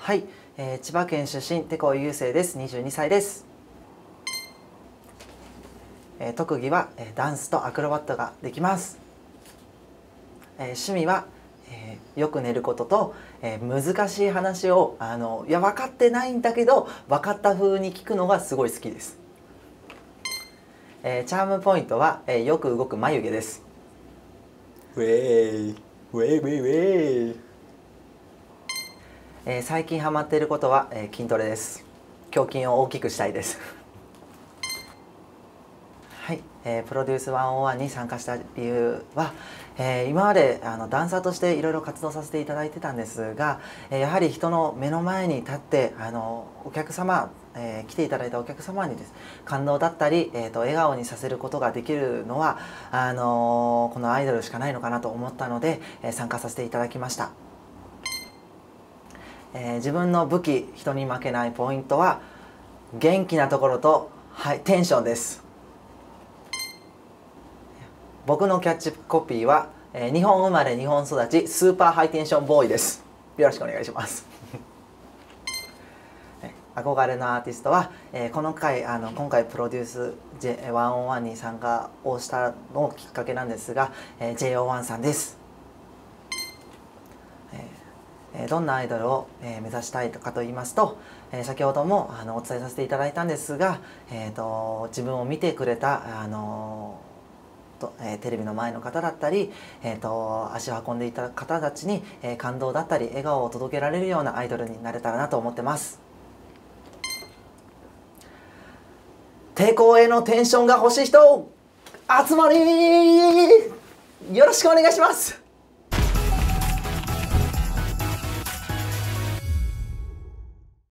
はい、千葉県出身、手甲雄星です。22歳です。特技はダンスとアクロバットができます。趣味はよく寝ることと、難しい話をいや分かってないんだけど分かった風に聞くのがすごい好きです。チャームポイントはよく動く眉毛です。 ウェイウェイウェイウェイ。 最近ハマっていることは筋トレです。胸筋を大きくしたいです。はい、プロデュース101に参加した理由は、今までダンサーとしていろいろ活動させていただいてたんですが、やはり人の目の前に立ってお客様、来ていただいたお客様にです感動だったり、笑顔にさせることができるのはこのアイドルしかないのかなと思ったので、参加させていただきました。自分の武器、人に負けないポイントは元気なところと、はい、テンションです。僕のキャッチコピーは日本生まれ日本育ちスーパーハイテンションボーイです。よろしくお願いします。憧れのアーティストは今回プロデュース101に参加をしたのきっかけなんですが JO1 さんです。どんなアイドルを目指したいかと言いますと、先ほどもお伝えさせていただいたんですが、自分を見てくれたテレビの前の方だったり、足を運んでいた方たちに感動だったり笑顔を届けられるようなアイドルになれたらなと思ってます。抵抗へのテンションが欲しい人集まりよろしくお願いします。